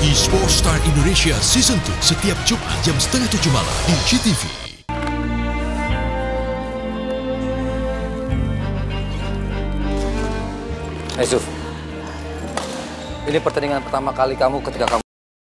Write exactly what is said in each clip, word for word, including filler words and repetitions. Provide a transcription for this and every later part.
eSports Star Indonesia Season dua setiap Jumat jam setengah tujuh malam di G T V. Hey Zuf, ini pertandingan pertama kali kamu ketika kamu...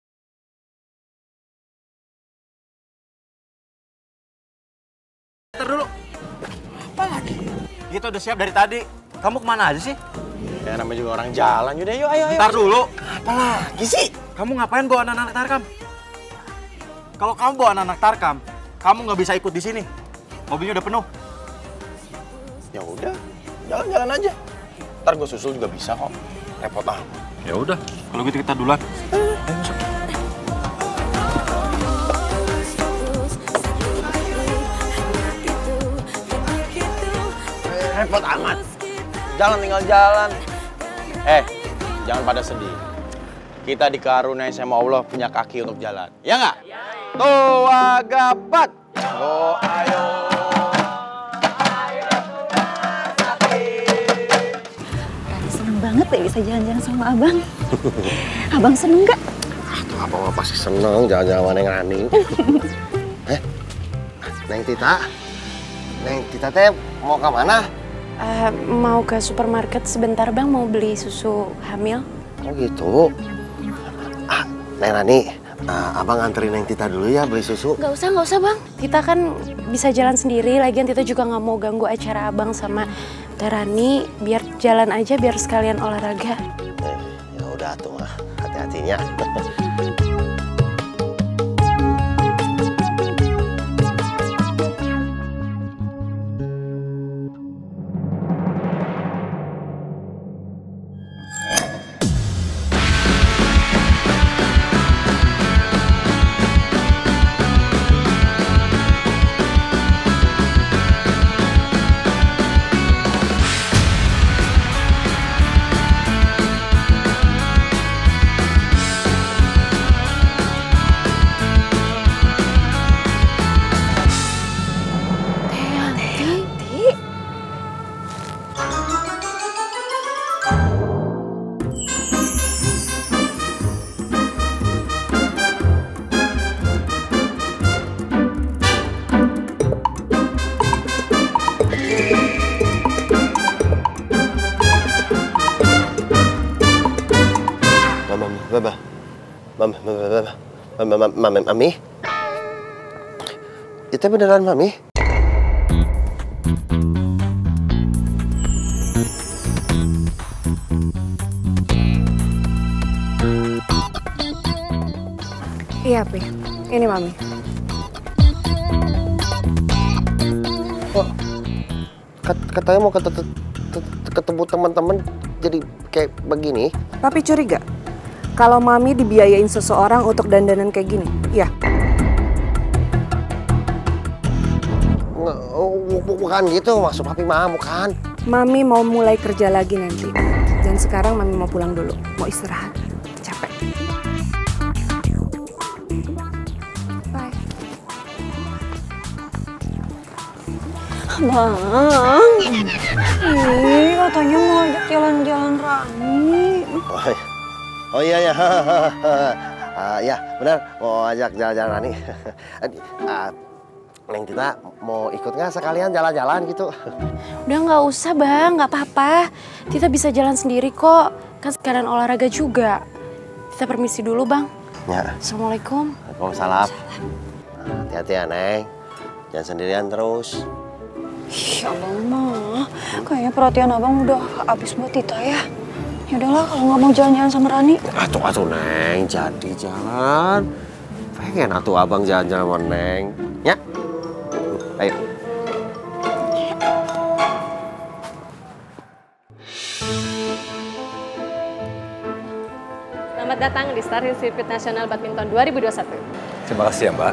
Ntar dulu. Apa lagi? Kita udah siap dari tadi. Kamu kemana aja sih? Ya namanya juga orang jalan. Yaudah yuk ayo ayo. Ntar dulu. Apa lagi sih? Kamu ngapain bawa anak-anak Tarkam? Kalau kamu bawa anak-anak Tarkam, kamu nggak bisa ikut di sini. Mobilnya udah penuh. Ya udah, jalan-jalan aja. Ntar gue susul juga bisa kok. Repot ah. Ya udah, kalau gitu kita duluan. Ayo masuk. Repot amat. Jalan tinggal jalan. Eh, jangan pada sedih. Kita dikaruniai sama Allah punya kaki untuk jalan. Ya nggak? Toa gapat. Oh ayo. Seneng banget ya bisa jalan-jalan sama abang. Abang seneng nggak? Tuh abang mah pasti seneng jalan-jalan sama Neng Rani. Eh, Neng Tita. Neng Tita teh mau ke mana? Uh, mau ke supermarket sebentar bang, mau beli susu hamil. Oh gitu. Ah, Neng Rani, uh, abang anterin Neng Tita dulu ya beli susu. Gak usah, gak usah bang. Tita kan bisa jalan sendiri, lagian Tita juga nggak mau ganggu acara abang sama Teh Rani. Biar jalan aja, biar sekalian olahraga. Eh, ya udah tuh mah, hati-hatinya. Baba, mami, mami, mami, mami, itu beneran mami? Iya, Pi. Ini mami. Kok katanya mau ketemu teman-teman jadi kayak begini? Papi curiga kalau mami dibiayain seseorang untuk dandanan kayak gini, iya? Bukan gitu, maksud papi mah bukan. Mami mau mulai kerja lagi nanti. Dan sekarang mami mau pulang dulu, mau istirahat. Capek. Bye. Bang, ih katanya mau ajak jalan-jalan Rani. Oh, oh iya ya, uh, ya benar mau ajak jalan-jalan Rani. uh, Neng Tita mau ikut nggak sekalian jalan-jalan gitu? Udah nggak usah bang, nggak apa-apa. Tita bisa jalan sendiri kok, kan sekalian olahraga juga. Tita permisi dulu bang. Ya. Assalamualaikum. Waalaikumsalam. Hati-hati ya Neng, jangan sendirian terus. Ih abang mah, kayaknya perhatian abang udah habis buat Tita ya. Yaudahlah kalau nggak mau jalan-jalan sama Rani. Atuh atuh Neng, jadi jalan. Pengen atuh abang jalan-jalan sama Neng. Ya. Ayo. Selamat datang di Star Hills Circuit Nasional Badminton dua ribu dua puluh satu. Terima kasih ya Mbak.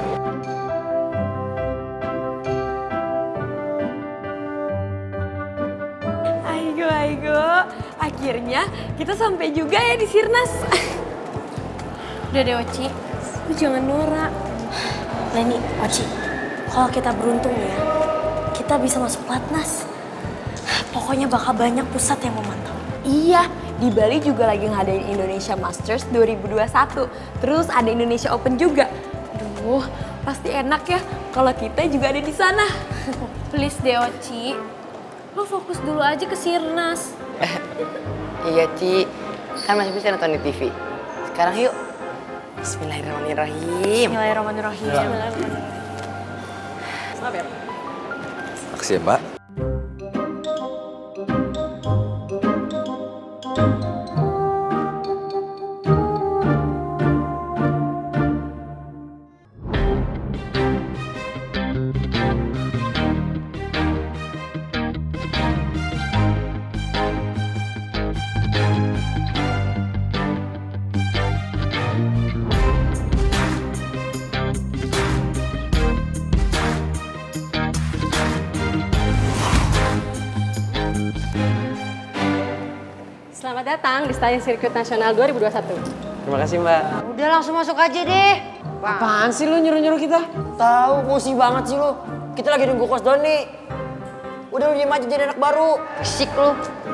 Aigo, aigo. Akhirnya kita sampai juga ya di Sirnas. Udah deh Oci, lu jangan norak. Leni, Oci, kalau kita beruntung ya, kita bisa masuk pelatnas. Pokoknya bakal banyak pusat yang memantau. Iya, di Bali juga lagi ngadain Indonesia Masters dua ribu dua puluh satu. Terus ada Indonesia Open juga. Aduh, pasti enak ya kalau kita juga ada di sana. Please deh Oci, lo fokus dulu aja ke Sirnas. Iya Ci, kan masih bisa nonton di T V. Sekarang yuk. Bismillahirrahmanirrahim. Bismillahirrahmanirrahim. Ya. Maaf ya. Makasih ya, Mbak. Selamat datang di Stadion Sirkuit Nasional dua ribu dua puluh satu. Terima kasih Mbak. Udah langsung masuk aja deh. Apaan sih lu nyuruh-nyuruh kita? Tahu emosi banget sih lu. Kita lagi nunggu Coach Doni. Udah lu diem aja jadi anak baru. Fisik lu.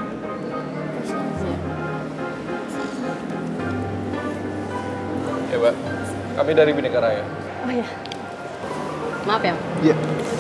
Ya Mbak, kami dari Bhinneka Raya. Oh iya. Maaf ya. Iya.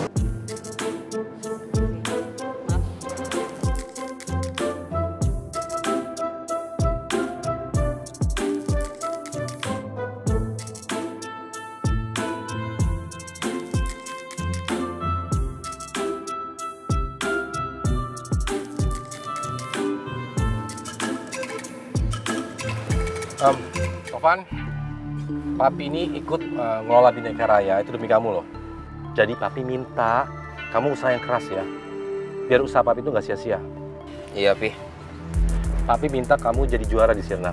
Um, Tovan, Papi ini ikut uh, ngelola Bhinneka Raya itu demi kamu loh. Jadi Papi minta kamu usaha yang keras ya, biar usaha Papi itu nggak sia-sia. Iya Pi. Papi minta kamu jadi juara di Sirnas.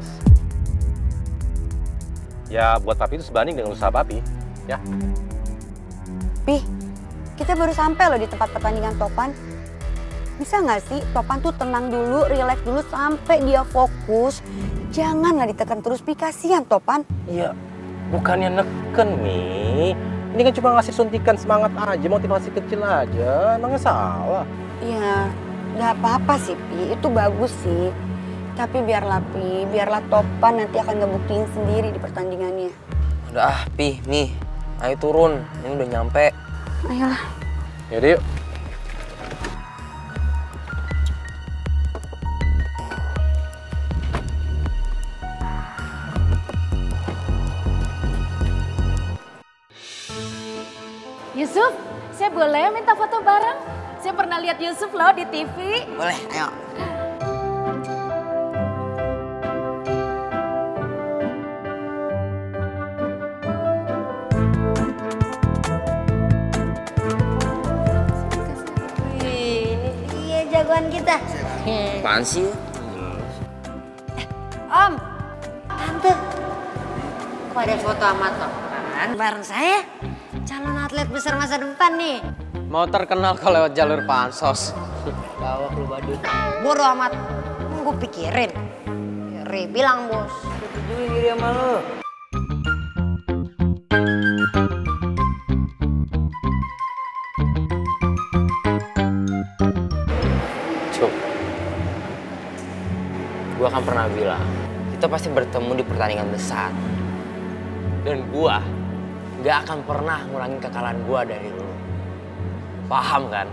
Ya buat Papi itu sebanding dengan usaha Papi, ya. Pi, kita baru sampai loh di tempat pertandingan Topan. Bisa nggak sih Topan tuh tenang dulu, relax dulu sampai dia fokus. Janganlah ditekan terus, Pi, kasihan Topan. Iya, bukannya neken, Mi. Ini kan cuma ngasih suntikan semangat aja, motivasi kecil aja. Emangnya salah? Iya, nggak apa-apa sih, Pi. Itu bagus sih. Tapi biarlah, Pi. Biarlah Topan nanti akan ngebuktiin sendiri di pertandingannya. Udah ah, Pi, nih. Ayo turun, ini udah nyampe. Ayolah. Yaudah yuk. Yusuf, saya boleh minta foto bareng? Saya pernah lihat Yusuf loh di T V. Boleh, ayo. Wih, ini dia jagoan kita. Apaan sih? Om, Tante, kok ada foto sama Topan bareng saya? Calon atlet besar masa depan nih. Mau terkenal kalau lewat jalur pansos. Gawak lu badut. Bodoh amat, gue pikirin. Ri bilang bos. Peduli diri sama lu. Cuk, gua kan pernah bilang kita pasti bertemu di pertandingan besar. Dan gua gak akan pernah ngurangin kekalahan gua dari lu. Paham kan?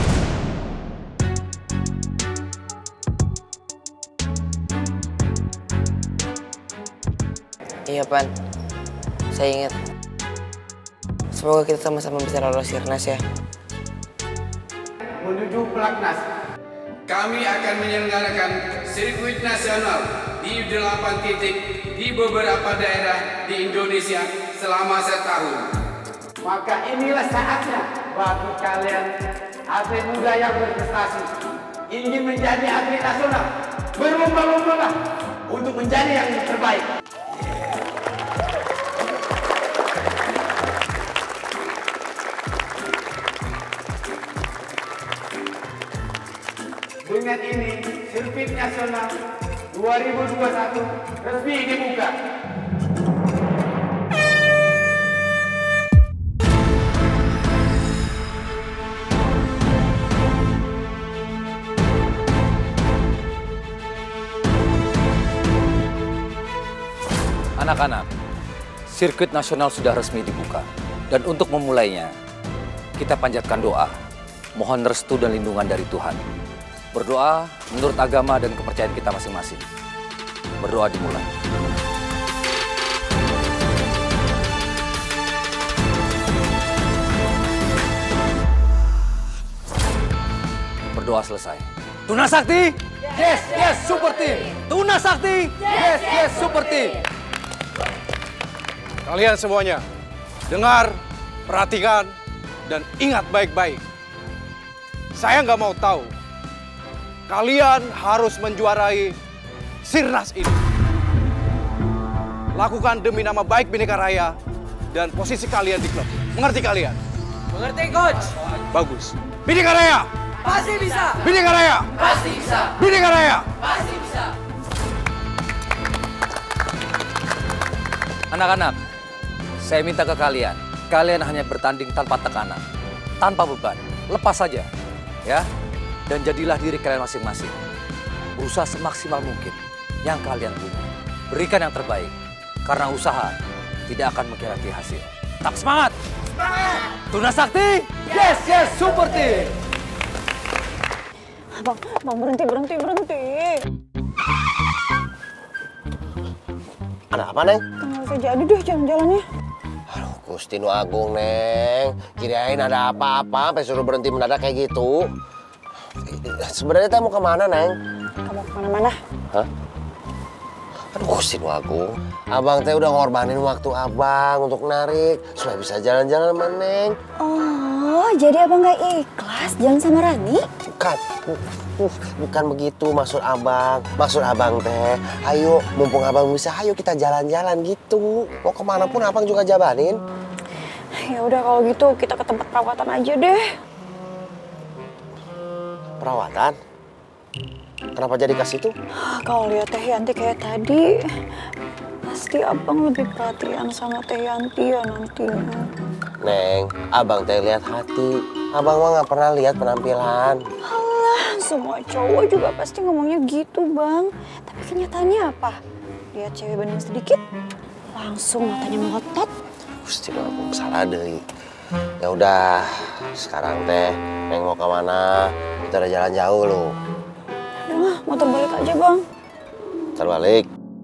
Iya, Pan. Saya ingat. Semoga kita sama-sama bisa lolos Sirnas ya. Menuju Pelatnas, kami akan menyelenggarakan sirkuit nasional di delapan titik di beberapa daerah di Indonesia selama setahun. Maka inilah saatnya bagi kalian atlet muda yang berprestasi, ingin menjadi atlet nasional, berlomba-lombalah untuk menjadi yang terbaik. Dengan ini, sirkuit nasional dua ribu dua puluh satu resmi dibuka. Anak-anak, sirkuit nasional sudah resmi dibuka. Dan untuk memulainya, kita panjatkan doa. Mohon restu dan lindungan dari Tuhan. Berdoa menurut agama dan kepercayaan kita masing-masing. Berdoa dimulai. Berdoa selesai. Tuna Sakti, yes, yes, super team. Tuna Sakti, yes, yes, super team. Kalian semuanya, dengar, perhatikan, dan ingat baik-baik. Saya nggak mau tahu. Kalian harus menjuarai Sirnas ini. Lakukan demi nama baik Bhinneka Raya dan posisi kalian di klub. Mengerti kalian? Mengerti, Coach. Bagus. Bhinneka Raya! Pasti bisa. Bhinneka Raya! Pasti bisa. Bhinneka Raya! Pasti bisa. Anak-anak, saya minta ke kalian, kalian hanya bertanding tanpa tekanan, tanpa beban, lepas saja, ya. Dan jadilah diri kalian masing-masing. Berusaha semaksimal mungkin yang kalian punya. Berikan yang terbaik, karena usaha tidak akan mengkhianati hasil. Tetap semangat! Semangat! Tuna Sakti, yes, yes, super team! Bang, bang berhenti, berhenti, berhenti. Ada apa, Neng? Nggak usah jadi deh jalan-jalannya. Aduh, Gusti Nu Agung, Neng. Kirain ada apa-apa sampai suruh berhenti mendadak kayak gitu. Sebenarnya teh mau kemana, Neng? Kamu kemana-mana? Hah? Aduh, Gusti Nu Agung. Abang teh udah ngorbanin waktu abang untuk narik supaya bisa jalan-jalan sama Neng. Oh, jadi abang nggak ikhlas jalan sama Rani? Bukan, uh, bukan begitu maksud abang. Maksud abang teh, ayo mumpung abang bisa, ayo kita jalan-jalan gitu. Mau kemana pun abang juga jabanin. Ya udah kalau gitu kita ke tempat perawatan aja deh. Perawatan? Kenapa jadi ke situ? Kalau lihat Teh Yanti kayak tadi, pasti abang lebih perhatian sama Teh Yanti ya nantinya. Neng, abang teh lihat hati. Abang mah nggak pernah lihat penampilan. Alah, semua cowok juga pasti ngomongnya gitu, Bang. Tapi kenyataannya apa? Lihat cewek bening sedikit, langsung matanya melotot. Gusti Nu Agung salah deh. Ya udah, sekarang teh Neng mau ke mana? Kita udah jalan jauh loh. Udah, motor balik aja, Bang. Terbalik.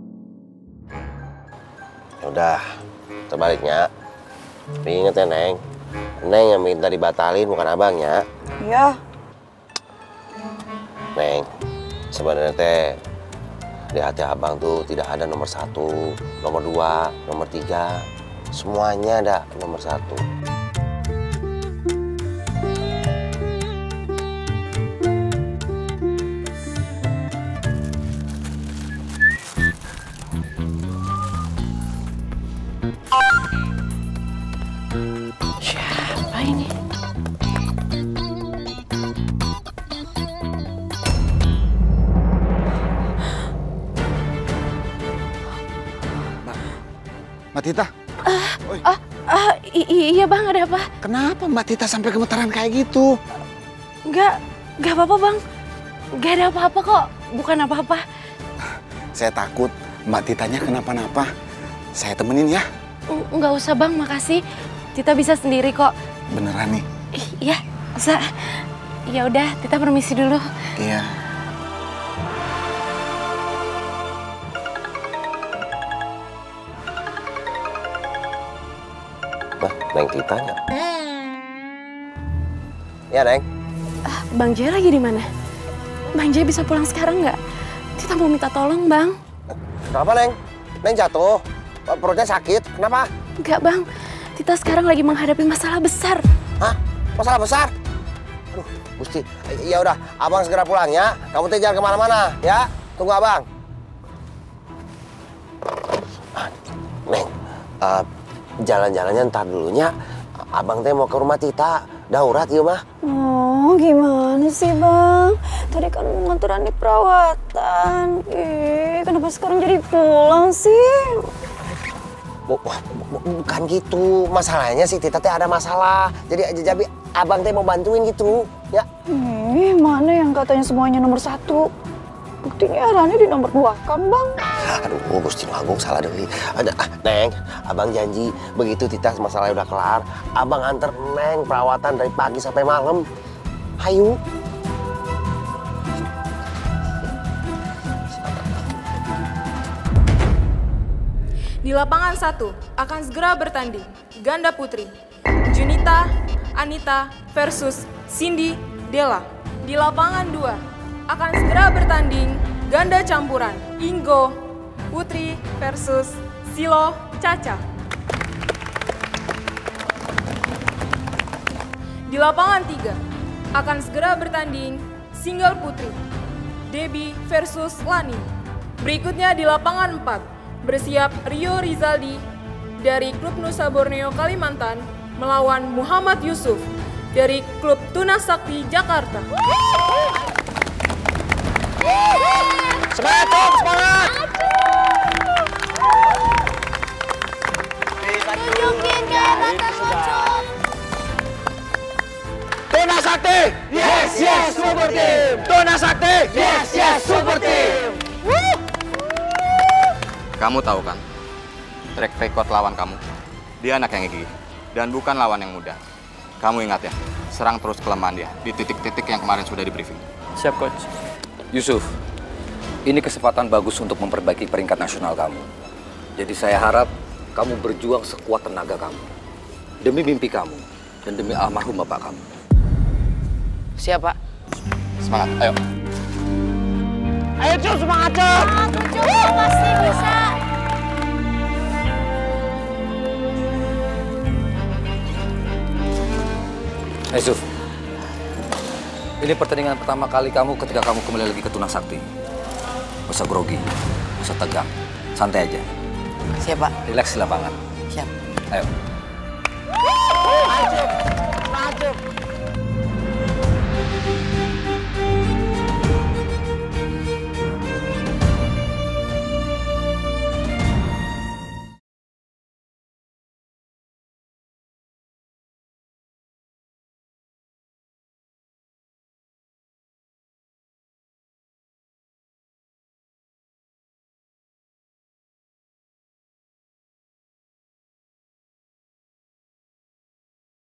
Ya udah, terbaliknya. Tapi inget ya, Neng. Neng yang minta dibatalin, bukan abangnya. Iya. Neng, sebenarnya teh di hati abang tuh tidak ada nomor satu, nomor dua, nomor tiga. Semuanya ada nomor satu. Siapa ini? Mbak Tita? Ah, ah, ah, iya Bang, ada apa? Kenapa Mbak Tita sampai gemetaran kayak gitu? Enggak, enggak apa-apa Bang. Enggak ada apa-apa kok, bukan apa-apa. Saya takut Mbak Titanya kenapa-napa. Saya temenin ya. Enggak usah Bang, makasih. Tita bisa sendiri kok. Beneran nih? Iya, bisa. Ya udah, Tita permisi dulu. Iya. Nah, Neng Titanya. Ya, Neng. Ah, Bang Jaya lagi di mana? Bang Jaya bisa pulang sekarang nggak? Tita mau minta tolong, Bang. Kenapa, Neng? Neng jatuh? Perutnya sakit? Kenapa? Enggak, Bang. Tita sekarang lagi menghadapi masalah besar. Hah? Masalah besar? Aduh, Gusti. Ya udah, abang segera pulang ya. Kamu teh jangan kemana-mana, ya. Tunggu abang. Ah, Neng, uh, jalan-jalannya ntar dulunya. Abang teh mau ke rumah Tita. Daurat yuk mah. Oh, gimana sih Bang? Tadi kan mau nganteran di perawatan. Ih, kenapa sekarang jadi pulang sih? Bukan gitu. Masalahnya sih Tita teh ada masalah. Jadi jadi abang teh mau bantuin gitu, ya. Ih, mana yang katanya semuanya nomor satu? Buktinya Rani di nomor dua kan, Bang? Aduh, Gusti Agung salah deui. Ah, Neng, abang janji begitu Tita masalahnya udah kelar, abang anter Neng perawatan dari pagi sampai malam. Hayu. Di lapangan satu akan segera bertanding ganda putri Junita, Anita versus Cindy, Della. Di lapangan dua akan segera bertanding ganda campuran Ingo, Putri versus Silo, Caca. Di lapangan tiga akan segera bertanding single putri Debbie versus Lani. Berikutnya di lapangan empat bersiap Rio Rizaldi dari klub Nusa Borneo Kalimantan melawan Muhammad Yusuf dari klub Tunas Sakti Jakarta. Semangat, Tom, semangat! Tunjukin kehebatan Tom. Tunas Sakti! Yes, yes, super team! Tunas Sakti! Yes, yes, super team! Kamu tahu kan, track record lawan kamu, dia anak yang gigih, dan bukan lawan yang mudah. Kamu ingat ya, serang terus kelemahan dia di titik-titik yang kemarin sudah di briefing. Siap, Coach. Yusuf, ini kesempatan bagus untuk memperbaiki peringkat nasional kamu. Jadi saya harap kamu berjuang sekuat tenaga kamu. Demi mimpi kamu, dan demi almarhum bapak kamu. Siap, Pak. Semangat, ayo. Ayo, Cum, semangat, Cum! Aku, Cum, pasti bisa! Hey, Yusuf. Ini pertandingan pertama kali kamu ketika kamu kembali lagi ke Tunas Sakti. Gak usah grogi, gak usah tegang. Santai aja. Siap, Pak. Relax di lapangan. Siap. Ayo. Maju! Maju!